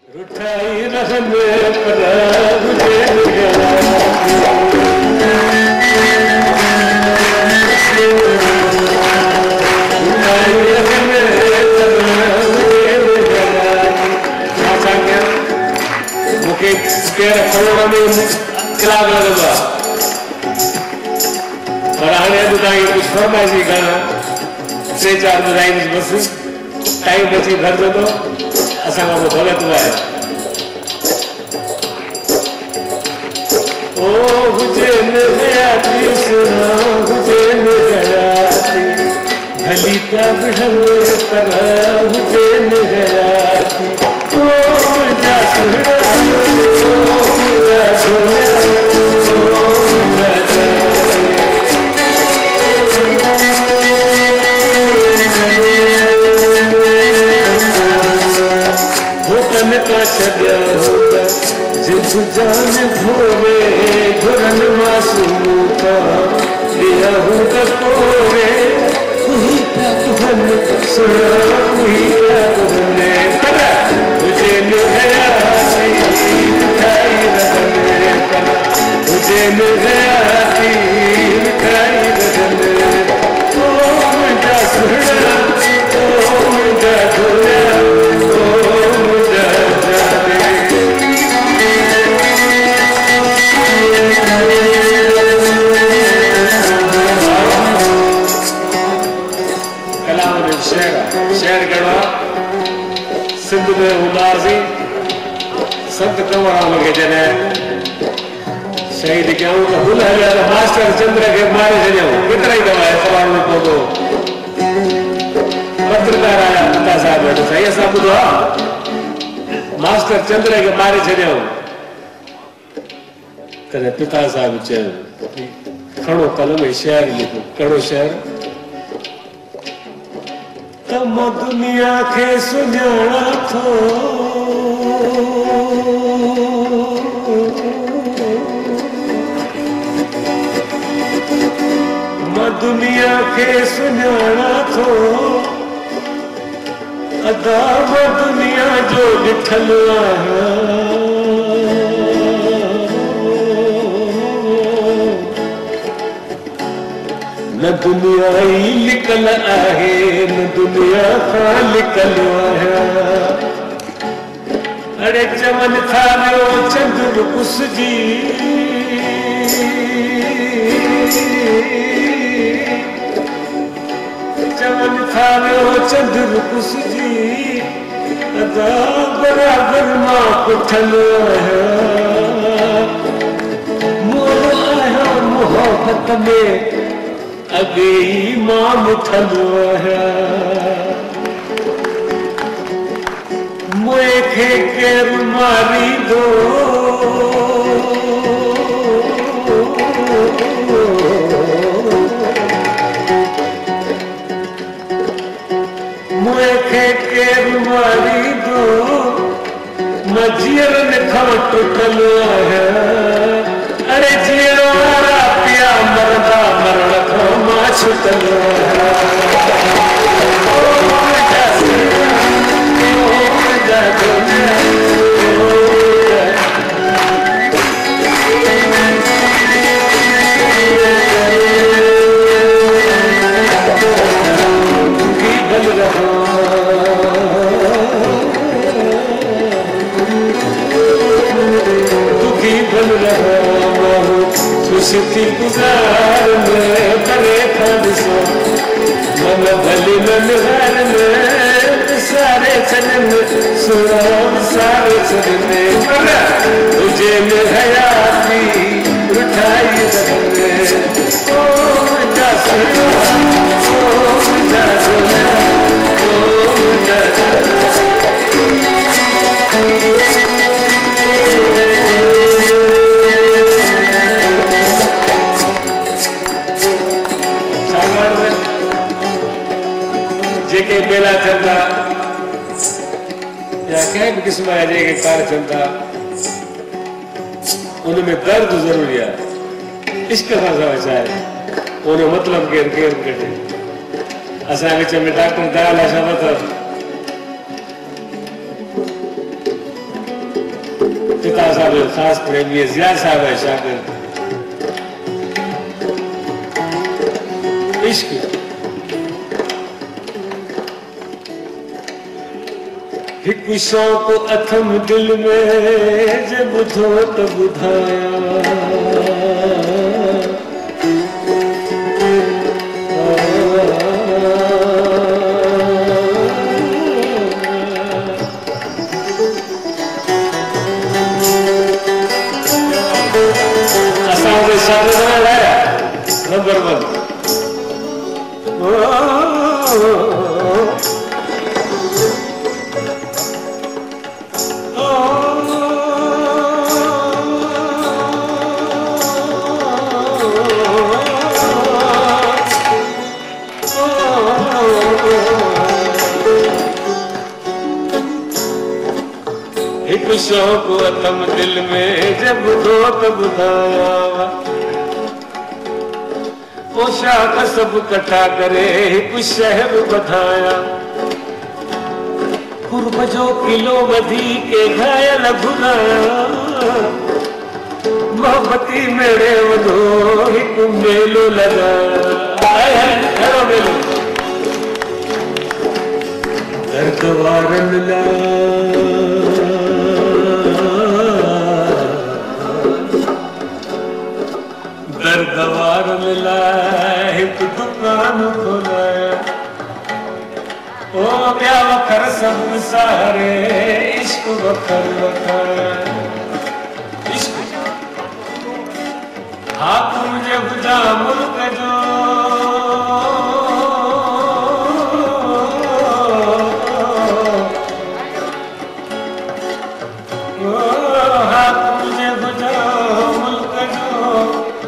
रुठाई रहन पर मुझे करोड़ में कलाक लगेगा और आने बताएंगे कुछ फरमाइशी गाना 3-4 बताएंगे बस टाइम बची घर में तो असा वो गलत हुआ है ओ हुजे में गया कृष्णा हुजे में गया भली का बिहले पर हुजे में गया ओ जा सुना जिसु जान भोरे घुरन मासूम का दिया हूँ तकोरे कोई क्या तुहन सुना कोई क्या तुमने करा तुझे मिल गया मिठाई रगने करा तुझे मिल गया मिठाई रगने ओ मुझा सुना ओ मुझा सुना शेर गढ़वा सिंध में उदासी संत कंवराम के जने शहीद क्यों तो भूल है यार मास्टर चंद्र के मारे जने कितना ही दवा है सवाल में पोगो पत्रकार आया पिता साहब बैठो सही साहब बुझा मास्टर चंद्र के मारे जने कदे पिता साहब चल खड़ो कलम शेर लिखो कड़ो शेर तम दुनिया के सुझाना थो दुनिया के सुझाना थो अदा दुनिया जो ॾिठल न दुनिया ही लिकल आहे न दुनिया खां लिकल आहे अड़े चमन था वियो चंद्र कुसजी चमन था वियो चंद्र कुसजी अदा बराबर मां पुठल आहे मोर आया मोहब्बत में अगे मां मुठल है मुए खे केर मारी दो मुए खे केर मारी दो मजियर ने खां टुटल है अरे जीरो वारा पिया मरदा मरण खां मां छुटल खुशी गुजार में बड़े खदसो मन भली मन घर में सारे चलन सुराम सारे चलने तुझे में हयाती उठाई रखने ओ जा सुना ओ जा सुना ओ जा जेके मेला चलता या कंहिं बि क़िस्म जा जेके कार चलता उनमें दर्द ज़रूरी है इश्क सां वचाए उन मतलब केरु कढे असां विच में डॉक्टर दयाल शब्द साहब खास प्रेमी जिया साहब है शागिर्द। इश्क एक शौक अथम दिल में जब बुधो तो बुधाया नंबर 1 एक शौक अथम दिल में जब दो तब बुधाया पोशाक सब कटा करे कुछ शहर बधाया कुर्ब जो किलो बधी के घायल भुलाया मोहब्बती मेरे वधो एक मेलो लगाया मेलो दर्द वारन ला दरगवार मिला एक दुकान खोलाया ओ क्या वखर सब सारे इश्क वखर वखर इश्क हाथ मुझे बुझा मुल्क जो हाथ मुझे बुझा मुल्क जो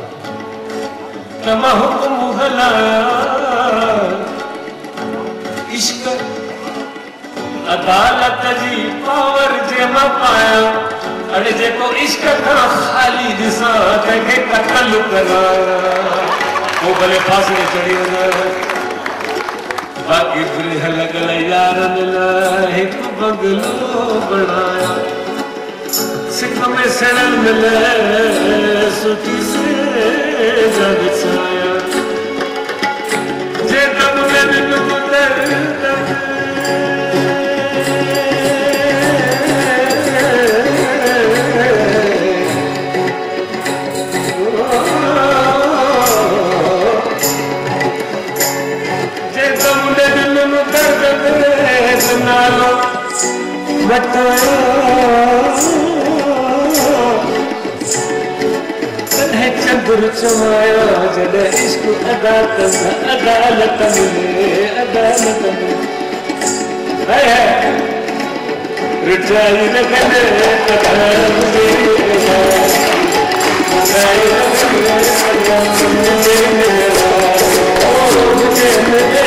तमा हुक्म गलाया इश्क अदालत जी पावर जे मां पाया अरे जेको इश्क का खाली दिसा के कत्ल कराया वो भले फांसी चढ़ी वञे बाक़ी फिर लॻल यारनि लाइ हिकु बंगलो बणाया सिक में सड़ल मिले सुठी से जग छाया जे दम में दिन गुजर जे दम में दिन दर्द नालो बताया चंद्र चमाया जद इश्क अदा करना अदालत में रिटाई न करे कदम